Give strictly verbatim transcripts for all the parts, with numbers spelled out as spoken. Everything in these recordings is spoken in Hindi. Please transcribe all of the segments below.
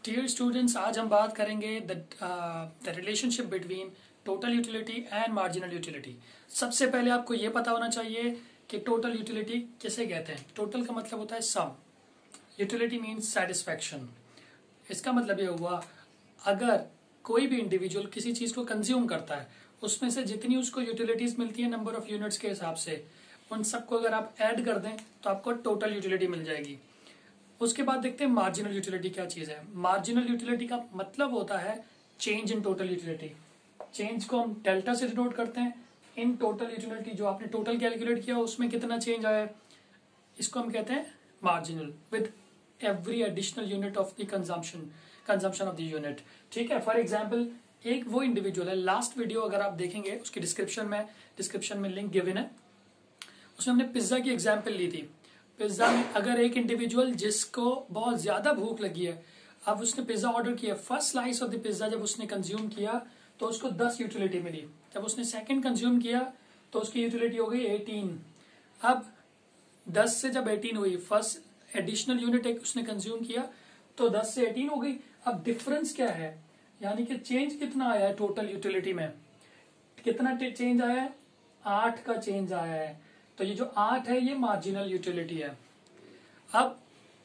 डियर स्टूडेंट्स, आज हम बात करेंगे the the relationship between total utility and marginal utility. सबसे पहले आपको ये पता होना चाहिए कि टोटल यूटिलिटी किसे कहते हैं। टोटल का मतलब होता है सम, यूटिलिटी मीन्स सेटिस्फैक्शन। इसका मतलब ये हुआ, अगर कोई भी इंडिविजुअल किसी चीज को कंज्यूम करता है, उसमें से जितनी उसको यूटिलिटीज मिलती है नंबर ऑफ यूनिट्स के हिसाब से, उन सबको अगर आप ऐड कर दें तो आपको टोटल यूटिलिटी मिल जाएगी। उसके बाद देखते हैं मार्जिनल यूटिलिटी क्या चीज है। मार्जिनल यूटिलिटी का मतलब होता है change in total utility. Change को हम डेल्टा से डिनोट करते हैं। इन टोटल यूटिलिटी, जो आपने टोटल कैलकुलेट किया उसमें कितना चेंज आया है, इसको हम कहते हैं marginal, with every additional unit of the consumption consumption of the unit. ठीक है। फॉर एग्जाम्पल, एक वो इंडिविजुअल है, लास्ट वीडियो अगर आप देखेंगे उसकी डिस्क्रिप्शन में डिस्क्रिप्शन में लिंक गिवन है, उसमें हमने पिज्जा की एग्जाम्पल ली थी। पिज्जा में अगर एक इंडिविजुअल जिसको बहुत ज्यादा भूख लगी है, अब उसने पिज्जा ऑर्डर किया, first slice of the pizza जब उसने कंज्यूम किया तो उसको दस यूटिलिटी मिली। जब उसने सेकंड कंज्यूम किया तो उसकी यूटिलिटी हो गई अठारह। अब दस से जब अठारह हुई, फर्स्ट एडिशनल यूनिट एक उसने कंज्यूम किया तो दस से अठारह हो गई। अब डिफरेंस क्या है, यानी कि चेंज कितना आया है टोटल यूटिलिटी में, कितना चेंज आया है, आठ का चेंज आया है। तो ये जो आठ है ये मार्जिनल यूटिलिटी है। अब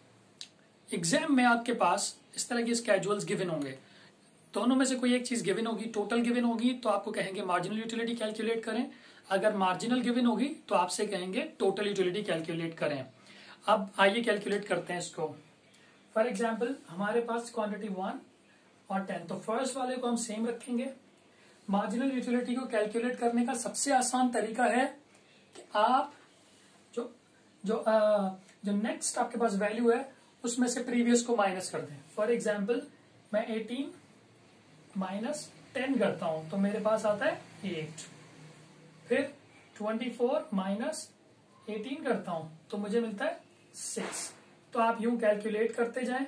एग्जाम में आपके पास इस तरह के स्केड्यूल्स गिवन होंगे, दोनों में से कोई एक चीज गिवन होगी, टोटल गिवन होगी तो आपको कहेंगे मार्जिनल यूटिलिटी कैलकुलेट करें। अगर मार्जिनल गिवन होगी तो आपसे कहेंगे टोटल यूटिलिटी कैलकुलेट करें। अब आइए कैलकुलेट करते हैं इसको। फॉर एग्जाम्पल, हमारे पास क्वांटिटी वन और टेन, तो फर्स्ट वाले को हम सेम रखेंगे। मार्जिनल यूटिलिटी को कैलकुलेट करने का सबसे आसान तरीका है कि आप जो जो आ, जो नेक्स्ट आपके पास वैल्यू है उसमें से प्रीवियस को माइनस कर दें। फॉर एग्जाम्पल, मैं अठारह माइनस टेन करता हूं तो मेरे पास आता है एट। फिर चौबीस माइनस अठारह करता हूं तो मुझे मिलता है सिक्स। तो आप यूं कैलकुलेट करते जाएं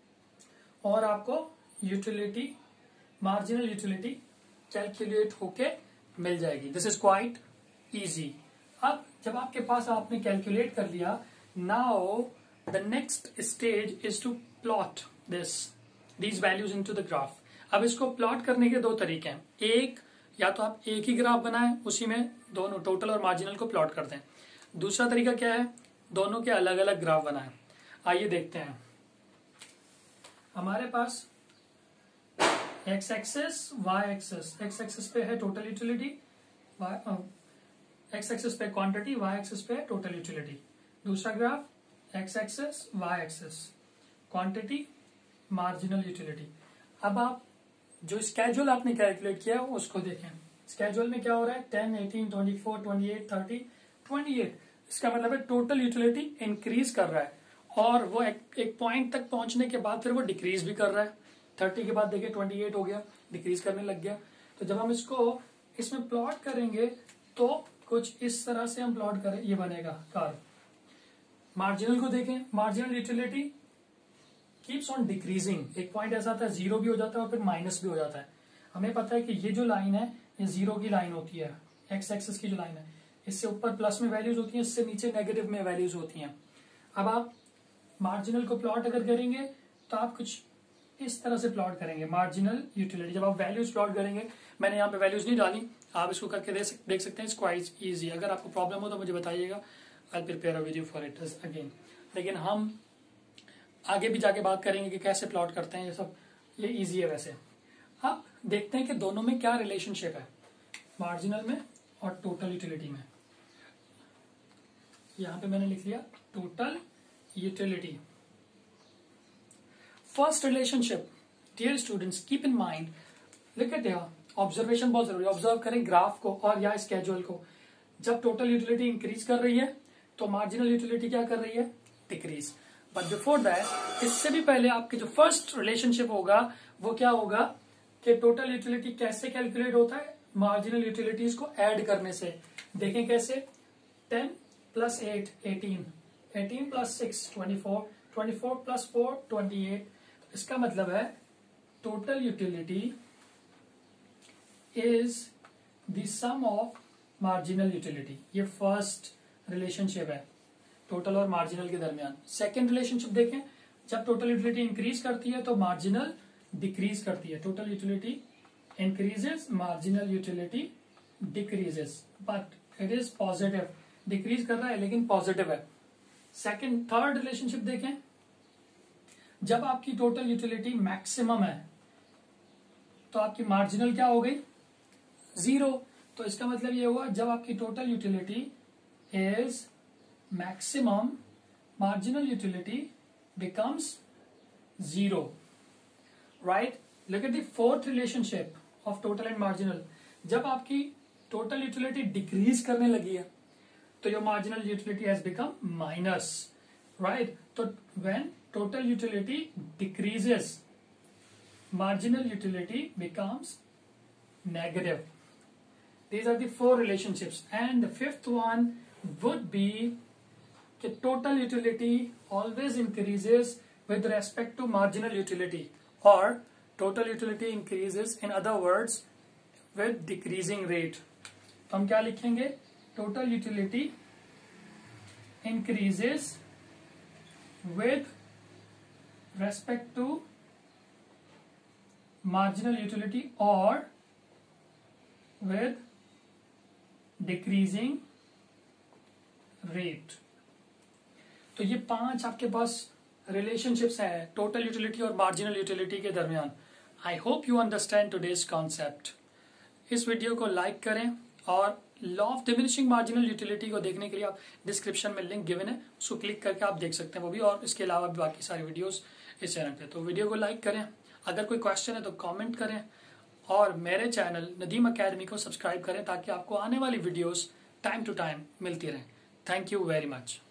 और आपको यूटिलिटी, मार्जिनल यूटिलिटी कैलकुलेट होके मिल जाएगी। This is quite easy. अब जब आपके पास आपने कैलकुलेट कर लिया, now the next stage is to plot this these values into the graph. अब इसको प्लॉट करने के दो तरीके हैं। एक, या तो आप एक ही ग्राफ बनाएं, उसी में दोनों टोटल और मार्जिनल को प्लॉट कर दें। दूसरा तरीका क्या है, दोनों के अलग अलग ग्राफ बनाएं। आइए देखते हैं। हमारे पास X axis, Y axis, X axis पे है टोटल यूटिलिटी, एक्स एक्सिस पे क्वांटिटी, वाई एक्सिस पे टोटल यूटिलिटी। दूसरा graph X axis, Y axis, quantity, marginal utility. अब आप जो स्केड्यूल आपने कैलकुलेट किया उसको देखें। स्केड्यूल में क्या हो रहा है, ten, eighteen, twenty four, twenty eight, thirty, twenty eight. इसका मतलब है टोटल यूटिलिटी इंक्रीज कर रहा है और वो एक, एक पॉइंट तक पहुंचने के बाद फिर वो डिक्रीज भी कर रहा है। थर्टी के बाद देखिए ट्वेंटी एट हो गया, डिक्रीज करने लग गया। तो जब हम इसको इसमें प्लॉट करेंगे तो कुछ इस तरह से हम प्लॉट करें, ये बनेगा कर्व। मार्जिनल को देखें, marginal utility keeps on decreasing. एक पॉइंट ऐसा आता है जीरो भी हो जाता है और फिर माइनस भी हो जाता है। हमें पता है कि ये जो लाइन है ये जीरो की लाइन होती है, एक्स एक्सिस की जो लाइन है, इससे ऊपर प्लस में वैल्यूज होती हैं, इससे नीचे नेगेटिव में वैल्यूज होती हैं। अब आप मार्जिनल को प्लॉट अगर करेंगे तो आप कुछ इस तरह से प्लॉट करेंगे मार्जिनल यूटिलिटी। जब आप वैल्यूज प्लॉट करेंगे, मैंने यहाँ पे वैल्यूज नहीं डाली, आप इसको करके देख सक, देख सकते हैं। It's quite easy. अगर आपको प्रॉब्लम हो तो मुझे बताइएगा, I prepare a video for it again. लेकिन हम आगे भी जाके बात करेंगे कि कैसे प्लॉट करते हैं, ये सब ये इजी है वैसे। अब देखते हैं कि दोनों में क्या रिलेशनशिप है, मार्जिनल में और टोटल यूटिलिटी में। यहां पे मैंने लिख लिया total utility. First relationship, dear students keep in mind, look at here, observation बहुत जरूरी है। ऑब्जर्व करें ग्राफ को और या स्केड्यूल को। जब टोटल यूटिलिटी इंक्रीज कर रही है तो मार्जिनल यूटिलिटी क्या कर रही है, डिक्रीज। बट बिफोर दैट, इससे भी पहले आपके जो फर्स्ट रिलेशनशिप होगा वो क्या होगा कि टोटल यूटिलिटी कैसे कैलकुलेट होता है, मार्जिनल यूटिलिटीज को ऐड करने से। देखें कैसे, ten plus eight eighteen, eighteen plus six twenty four, twenty four plus four twenty eight. इसका मतलब है total utility is the sum of marginal utility. ये फर्स्ट रिलेशनशिप है टोटल और मार्जिनल के दरमियान। सेकेंड रिलेशनशिप देखें, जब टोटल यूटिलिटी इंक्रीज करती है तो मार्जिनल डिक्रीज करती है. Total utility increases, marginal utility decreases, but it is positive. Decrease कर रहा है लेकिन पॉजिटिव है. सेकंड थर्ड रिलेशनशिप देखें, जब आपकी टोटल यूटिलिटी मैक्सिमम है तो आपकी मार्जिनल क्या हो गई, जीरो. तो इसका मतलब ये हुआ जब आपकी total utility is maximum, marginal utility becomes zero. Right, look at the fourth relationship of total and marginal. जब आपकी टोटल यूटिलिटी डिक्रीज करने लगी है तो your marginal utility has become minus. Right, तो when total utility decreases, marginal utility becomes negative. These are the four relationships, and the fifth one would be that total utility always increases with respect to marginal utility, or total utility increases, in other words, with decreasing rate. तो हम क्या लिखेंगे, total utility increases with respect to marginal utility or with decreasing rate. तो ये पांच आपके पास रिलेशनशिप्स हैं टोटल यूटिलिटी और मार्जिनल यूटिलिटी के दरमियान. I hope you understand today's concept. इस वीडियो को लाइक करें और law of diminishing marginal utility को देखने के लिए आप डिस्क्रिप्शन में लिंक गिवन है, उसको क्लिक करके आप देख सकते हैं वो भी, और इसके अलावा भी बाकी सारी वीडियोस इस चैनल पे. तो वीडियो को लाइक करें, अगर कोई क्वेश्चन है तो कमेंट करें, और मेरे चैनल नदीम अकेडमी को सब्सक्राइब करें ताकि आपको आने वाली वीडियोस टाइम टू टाइम मिलती रहें. Thank you very much.